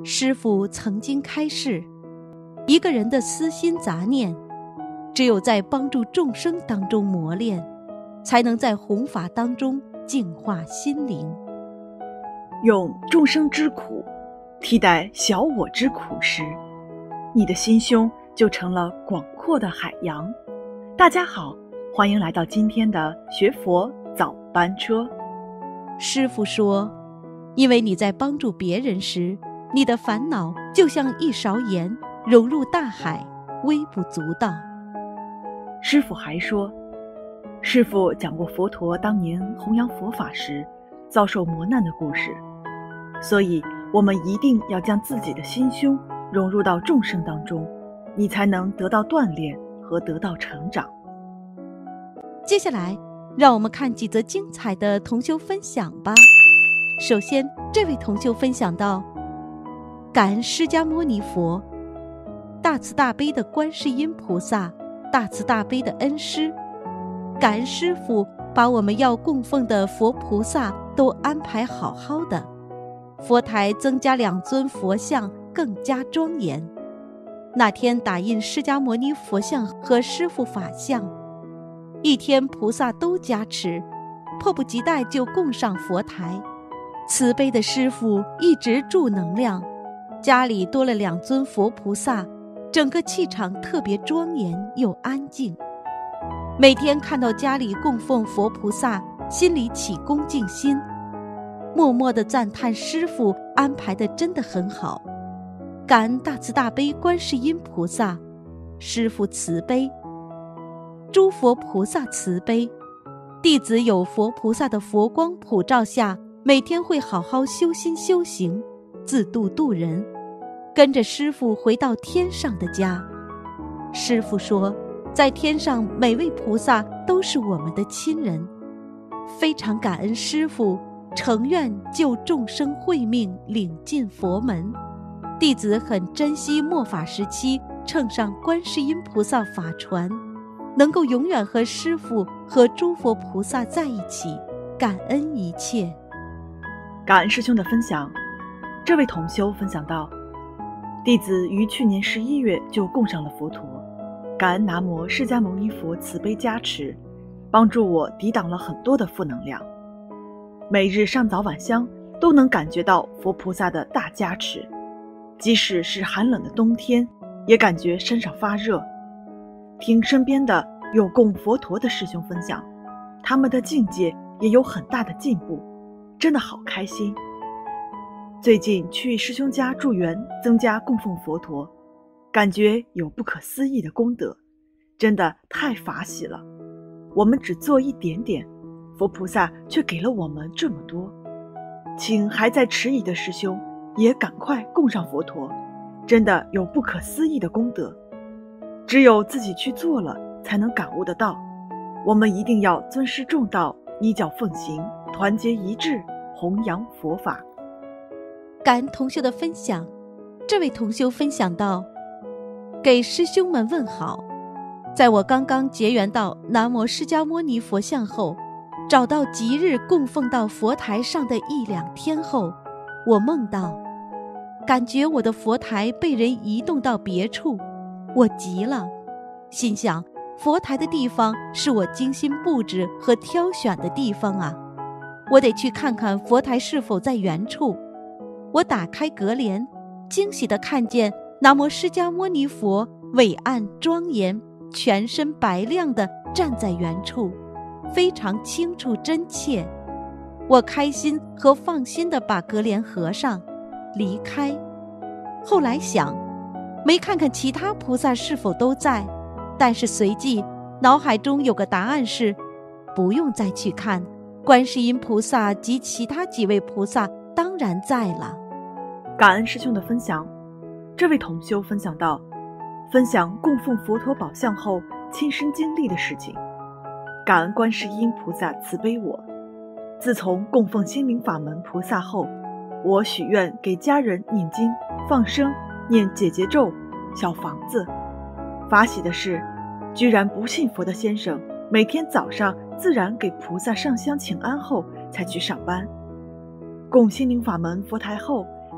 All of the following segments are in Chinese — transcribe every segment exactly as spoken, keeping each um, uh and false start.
师父曾经开示，一个人的私心杂念，只有在帮助众生当中磨练，才能在弘法当中净化心灵。 用众生之苦替代小我之苦时，你的心胸就成了广阔的海洋。大家好，欢迎来到今天的学佛早班车。 师父说，因为你在帮助别人时，你的烦恼就像一勺盐融入大海，微不足道。 师父还说，师父讲过佛陀当年弘扬佛法时遭受磨难的故事，所以我们一定要将自己的心胸融入到众生当中，你才能得到锻炼和得到成长。 接下来让我们看几则精彩的同修分享吧。首先，这位同修分享到，感恩释迦牟尼佛，大慈大悲的观世音菩萨，大慈大悲的恩师，感恩师父把我们要供奉的佛菩萨都安排好好的，佛台增加两尊佛像更加庄严。那天打印释迦牟尼佛像和师父法像，一天菩萨都加持，迫不及待就供上佛台。慈悲的师父一直助能量，家里多了两尊佛菩萨，整个气场特别庄严又安静。每天看到家里供奉佛菩萨，心里起恭敬心，默默地赞叹师父安排的真的很好。感恩大慈大悲观世音菩萨，师父慈悲，诸佛菩萨慈悲，弟子有佛菩萨的佛光普照下，每天会好好修心修行，自度度人，跟着师父回到天上的家。师父说，在天上每位菩萨都是我们的亲人，非常感恩师父诚愿救众生慧命，领进佛门。弟子很珍惜末法时期乘上观世音菩萨法船，能够永远和师父和诸佛菩萨在一起，感恩一切。 感恩师兄的分享。这位同修分享到，弟子于去年十一月就供上了佛陀，感恩南无释迦牟尼佛慈悲加持，帮助我抵挡了很多的负能量。每日上早晚香都能感觉到佛菩萨的大加持，即使是寒冷的冬天也感觉身上发热。听身边的有供佛陀的师兄分享，他们的境界也有很大的进步，真的好开心。最近去师兄家助缘，增加供奉佛陀，感觉有不可思议的功德，真的太法喜了。我们只做一点点，佛菩萨却给了我们这么多。请还在迟疑的师兄也赶快供上佛陀，真的有不可思议的功德，只有自己去做了才能感悟得到。我们一定要尊师重道，依教奉行，团结一致，弘扬佛法。 感恩同修的分享。这位同修分享到，给师兄们问好，在我刚刚结缘到南无释迦牟尼佛像后，找到吉日供奉到佛台上的一两天后，我梦到感觉我的佛台被人移动到别处，我急了，心想佛台的地方是我精心布置和挑选的地方啊，我得去看看佛台是否在原处。我打开隔帘，惊喜地看见南无释迦牟尼佛伟岸庄严，全身白亮地站在原处，非常清楚真切。我开心和放心地把隔帘合上离开。后来想，没看看其他菩萨是否都在，但是随即脑海中有个答案是，不用再去看，观世音菩萨及其他几位菩萨当然在了。 感恩师兄的分享。这位同修分享到，分享供奉佛陀宝像后亲身经历的事情。感恩观世音菩萨慈悲我，自从供奉心灵法门菩萨后，我许愿给家人念经放生，念解结咒、小房子。发喜的是，居然不信佛的先生每天早上自然给菩萨上香请安后才去上班。供心灵法门佛台后，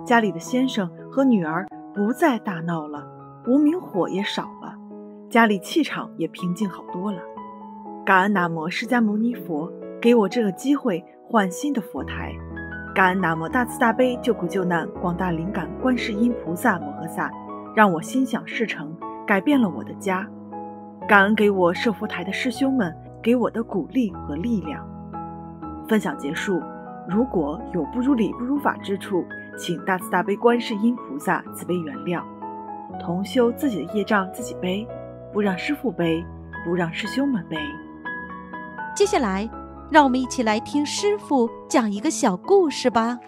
家里的先生和女儿不再大闹了，无名火也少了，家里气场也平静好多了。感恩南无释迦牟尼佛给我这个机会换新的佛台，感恩南无大慈大悲救苦救难广大灵感观世音菩萨摩诃萨，让我心想事成，改变了我的家。感恩给我设佛台的师兄们给我的鼓励和力量。分享结束，如果有不如理不如法之处，请大慈大悲观世音菩萨慈悲原谅。同修自己的业障自己背，不让师父背，不让师兄们背。 接下来让我们一起来听师父讲一个小故事吧。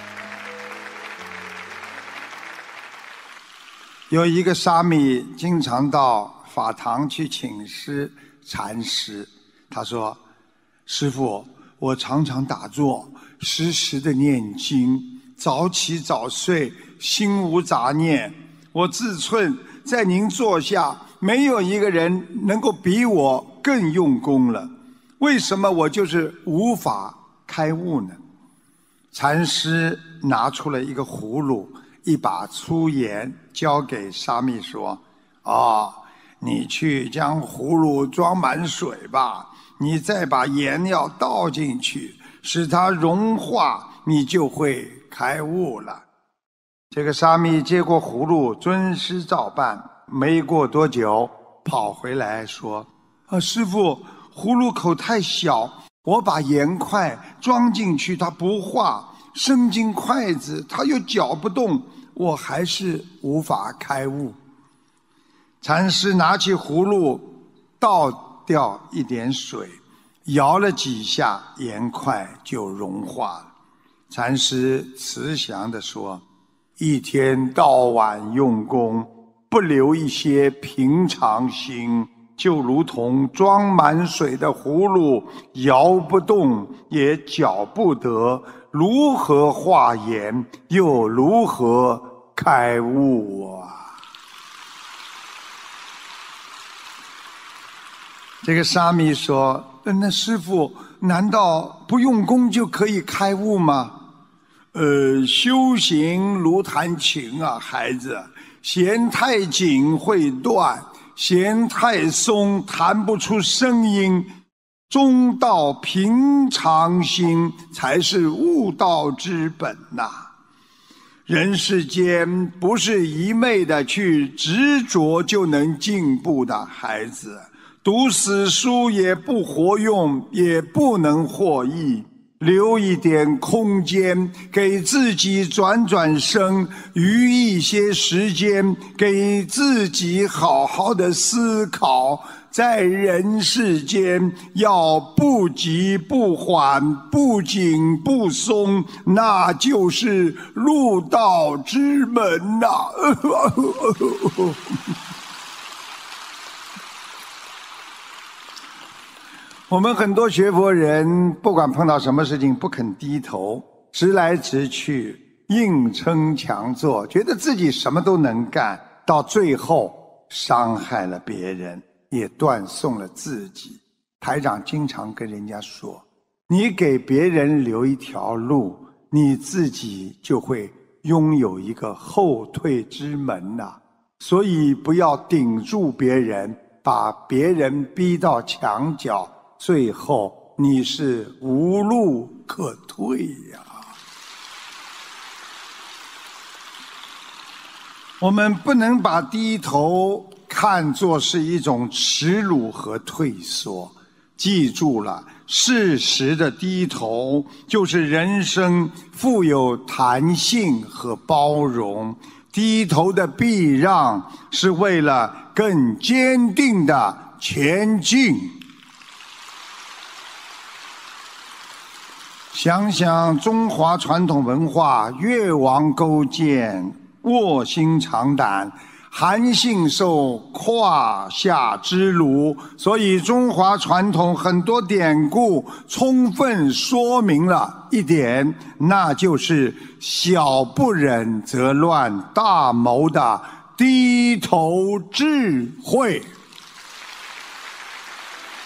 有一个沙弥经常到法堂去请师禅师，他说：师父，我常常打坐，时时的念经，早起早睡，心无杂念。我自忖在您座下没有一个人能够比我更用功了，为什么我就是无法开悟呢？禅师拿出了一个葫芦，一把粗盐，交给沙弥说：哦，你去将葫芦装满水吧，你再把盐药倒进去，使它融化，你就会开悟了。这个沙弥接过葫芦，遵师照办，没过多久跑回来说：啊，师父，葫芦口太小，我把盐块装进去它不化，伸进筷子它又搅不动，我还是无法开悟。禅师拿起葫芦，倒掉一点水，摇了几下，盐块就融化了。禅师慈祥地说：一天到晚用功，不留一些平常心，就如同装满水的葫芦，摇不动也搅不得，如何化盐，又如何开悟啊？这个沙弥说：那师父，难道不用功就可以开悟吗？呃，修行如弹琴啊，孩子，弦太紧会断，弦太松弹不出声音，中道平常心才是悟道之本呐、啊。人世间不是一昧的去执着就能进步的，孩子，读死书也不活用，也不能获益。留一点空间给自己转转身，余一些时间给自己好好的思考，在人世间要不急不缓，不紧不松，那就是入道之门呐、啊。我们很多学佛人，不管碰到什么事情不肯低头，直来直去，硬撑强做，觉得自己什么都能干，到最后伤害了别人，也断送了自己。台长经常跟人家说，你给别人留一条路，你自己就会拥有一个后退之门呐、啊。所以不要顶住别人，把别人逼到墙角，最后你是无路可退呀、啊！我们不能把低头看作是一种耻辱和退缩，记住了，适时的低头就是人生富有弹性和包容。低头的避让是为了更坚定的前进。想想中华传统文化，越王勾践，卧薪尝胆，韩信受胯下之辱，所以中华传统很多典故充分说明了一点，那就是小不忍则乱大谋的低头智慧。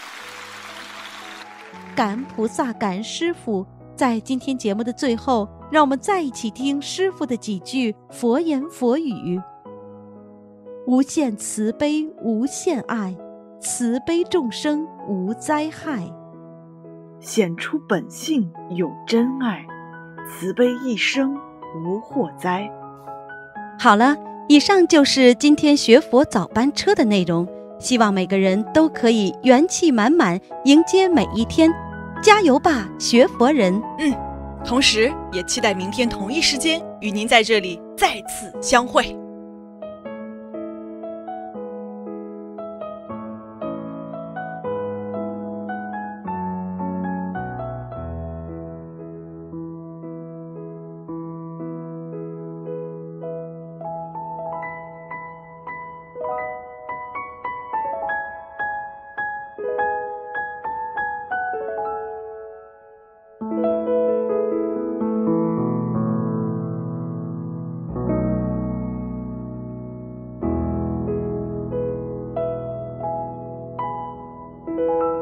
感恩菩萨，感恩师父。在今天节目的最后， 让我们再一起听师父的几句佛言佛语：无限慈悲无限爱，慈悲众生无灾害， 显出本性有真爱，慈悲一生无祸灾。 好了，以上就是今天学佛早班车的内容，希望每个人都可以元气满满迎接每一天，加油吧，学佛人！ 嗯，同时也期待明天同一时间与您在这里再次相会。you